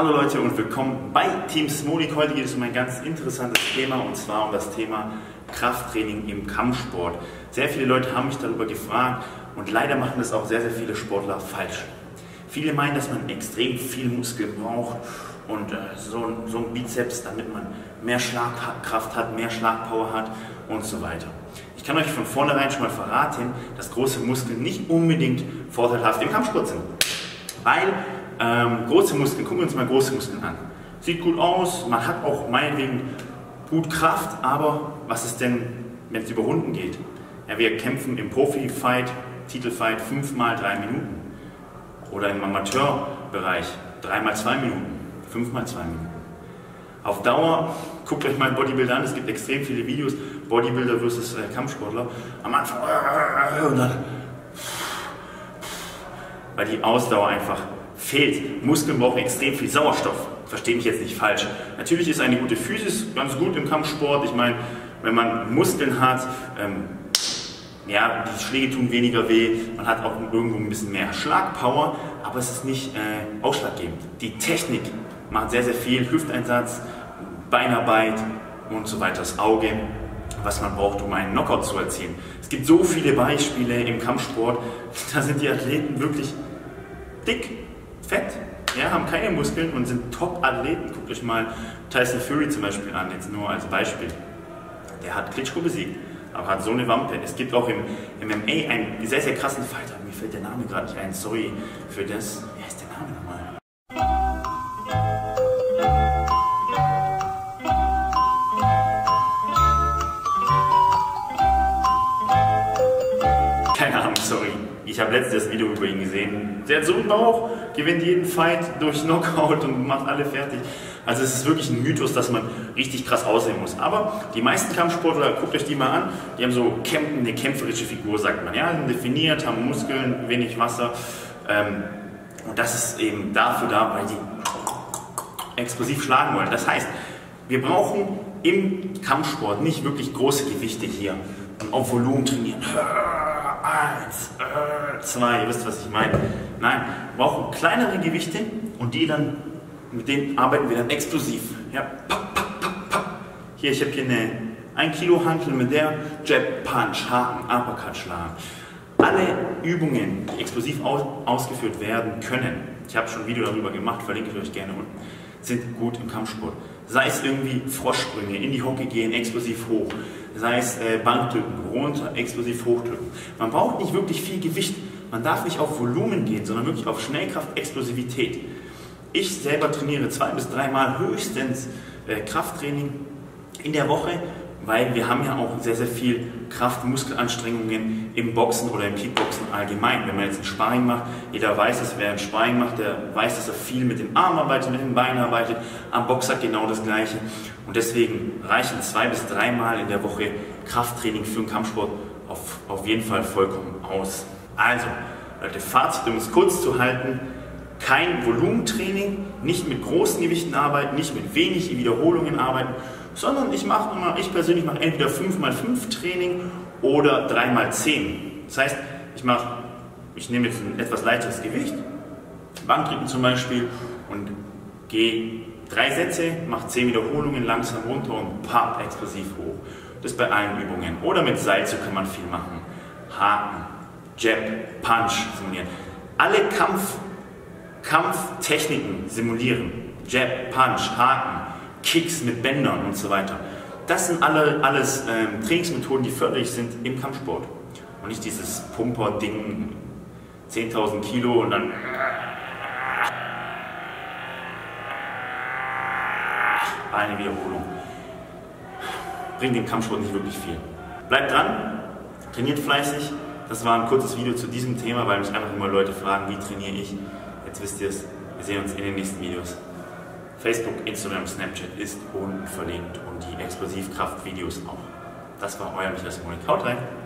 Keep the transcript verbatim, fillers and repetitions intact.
Hallo Leute und willkommen bei Team Smolik. Heute geht es um ein ganz interessantes Thema und zwar um das Thema Krafttraining im Kampfsport. Sehr viele Leute haben mich darüber gefragt und leider machen das auch sehr, sehr viele Sportler falsch. Viele meinen, dass man extrem viel Muskeln braucht und äh, so, so ein Bizeps, damit man mehr Schlagkraft hat, mehr Schlagpower hat und so weiter. Ich kann euch von vornherein schon mal verraten, dass große Muskeln nicht unbedingt vorteilhaft im Kampfsport sind. Weil ähm, große Muskeln, gucken wir uns mal große Muskeln an. Sieht gut aus, man hat auch meinetwegen gut Kraft, aber was ist denn, wenn es über Runden geht? Ja, wir kämpfen im Profi-Fight, Titelfight fünfmal drei Minuten. Oder im Amateurbereich dreimal zwei Minuten, fünfmal zwei Minuten. Auf Dauer, guckt euch mal Bodybuilder an, es gibt extrem viele Videos, Bodybuilder versus äh, Kampfsportler. Am Anfang äh, und dann, weil die Ausdauer einfach fehlt. Muskeln brauchen extrem viel Sauerstoff. Verstehe mich jetzt nicht falsch. Natürlich ist eine gute Physis ganz gut im Kampfsport. Ich meine, wenn man Muskeln hat, ähm, ja, die Schläge tun weniger weh, man hat auch irgendwo ein bisschen mehr Schlagpower, aber es ist nicht äh, ausschlaggebend. Die Technik macht sehr, sehr viel, Hüfteinsatz, Beinarbeit und so weiter, das Auge, was man braucht, um einen Knockout zu erzielen. Es gibt so viele Beispiele im Kampfsport, da sind die Athleten wirklich dick, fett, ja, haben keine Muskeln und sind Top-Athleten. Guckt euch mal Tyson Fury zum Beispiel an, jetzt nur als Beispiel. Der hat Klitschko besiegt, aber hat so eine Wampe. Es gibt auch im, im M M A einen sehr, sehr krassen Fighter, mir fällt der Name gerade nicht ein, sorry für das. Wie heißt der Name nochmal? Keine Ahnung, sorry. Ich habe letztens das Video über ihn gesehen. Der hat so einen Bauch, gewinnt jeden Fight durch Knockout und macht alle fertig. Also es ist wirklich ein Mythos, dass man richtig krass aussehen muss. Aber die meisten Kampfsportler, guckt euch die mal an, die haben so eine kämpferische Figur, sagt man. Ja, sind definiert, haben Muskeln, wenig Wasser. Und das ist eben dafür da, weil die explosiv schlagen wollen. Das heißt, wir brauchen im Kampfsport nicht wirklich große Gewichte hier und auf Volumen trainieren. Eins, zwei, ihr wisst, was ich meine. Nein, wir brauchen kleinere Gewichte und die dann, mit denen arbeiten wir dann explosiv. Ja, papp, papp, papp, papp. Hier, ich habe hier eine ein Kilo Hantel mit der Jab, Punch, Haken, Uppercut schlagen. Alle Übungen, die explosiv aus, ausgeführt werden können, ich habe schon ein Video darüber gemacht, verlinke ich euch gerne unten, sind gut im Kampfsport. Sei es irgendwie Froschsprünge, in die Hocke gehen, explosiv hoch. Sei es äh, Bankdrücken, runter, explosiv hochdrücken. Man braucht nicht wirklich viel Gewicht. Man darf nicht auf Volumen gehen, sondern wirklich auf Schnellkraft, Explosivität. Ich selber trainiere zwei bis dreimal höchstens äh, Krafttraining in der Woche, weil wir haben ja auch sehr, sehr viel Kraft-Muskelanstrengungen im Boxen oder im Kickboxen allgemein. Wenn man jetzt ein Sparring macht, jeder weiß es, wer ein Sparring macht, der weiß, dass er viel mit den Armen arbeitet, mit den Beinen arbeitet. Am Boxer genau das Gleiche. Und deswegen reichen zwei bis dreimal in der Woche Krafttraining für den Kampfsport auf, auf jeden Fall vollkommen aus. Also, Leute, Fazit, um es kurz zu halten: kein Volumentraining, nicht mit großen Gewichten arbeiten, nicht mit wenig Wiederholungen arbeiten, sondern ich mache immer, ich persönlich mache entweder fünf mal fünf Training oder drei mal zehn. Das heißt, ich mache, ich nehme jetzt ein etwas leichteres Gewicht, Bankdrücken zum Beispiel, und gehe drei Sätze, mache zehn Wiederholungen langsam runter und papp, explosiv hoch. Das bei allen Übungen. Oder mit Seilzug kann man viel machen. Haken, Jab, Punch simulieren. Alle Kampf, Kampftechniken simulieren. Jab, Punch, Haken, Kicks mit Bändern und so weiter. Das sind alle, alles ähm, Trainingsmethoden, die förderlich sind im Kampfsport. Und nicht dieses Pumper-Ding, zehntausend Kilo und dann eine Wiederholung. Bringt dem Kampfsport nicht wirklich viel. Bleibt dran, trainiert fleißig. Das war ein kurzes Video zu diesem Thema, weil mich einfach immer Leute fragen, wie trainiere ich. Jetzt wisst ihr es. Wir sehen uns in den nächsten Videos. Facebook, Instagram, Snapchat ist unten verlinkt und die Explosivkraft-Videos auch. Das war euer Michael Smolik. Haut rein!